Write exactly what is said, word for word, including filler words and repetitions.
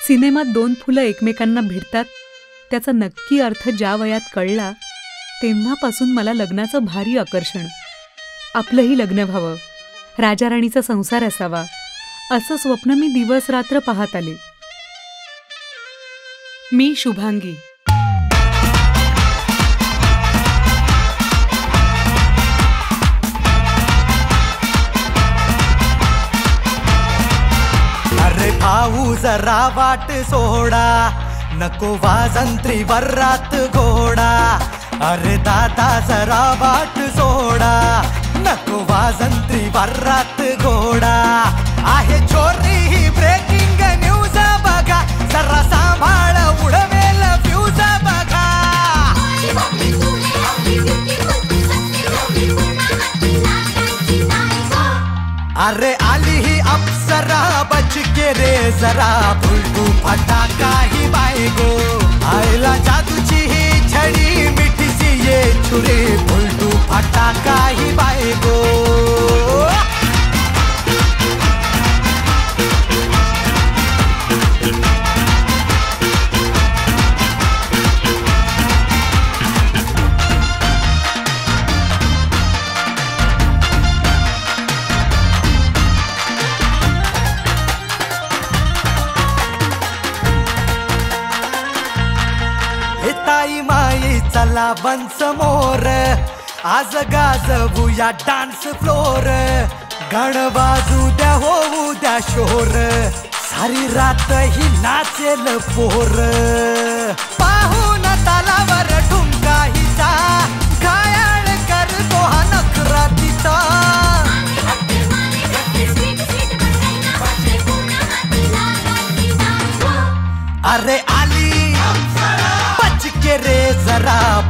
सिनेमात दोन फुलं एकमेकांना भिडतात त्याचा नक्की अर्थ ज्या वयात कळला तेव्हापासून मला लग्नाचं भारी आकर्षण. आपलंही लग्न व्हावं, राजाराणीचा संसार असावा असं स्वप्न मी दिवस रात्र पाहत आले. मी शुभांगी. अरे भाऊ जरा वाट सोडा, नको वाजंत्री वर्रात घोडा. अरे दादा जरा वाट सोडा, नको वाजंत्री वर्रात घोडा. आहे चोरी ही ब्रेकिंग न्यूज बघा, जरा सांभाळ उडवेल फ्यूज बघा. अरे आली ही अप्सरा बच के रे जरा, फुलटू फटाका ही बायगो. आयला जादूची ही छडी मिठीची ये छुरी, फुलटू फटाका ही बायगो. ताई माई चला बंच मोर, आज गाजवूया डान्स फ्लोर. गण वाजू द्या होऊ द्या शोर, सारी रात ही नाचेल पोर. पाहून तालावर ठुमका हिचा, घायाळ करतो हा नखरा तिचा. अरे आली बच के रे जरा,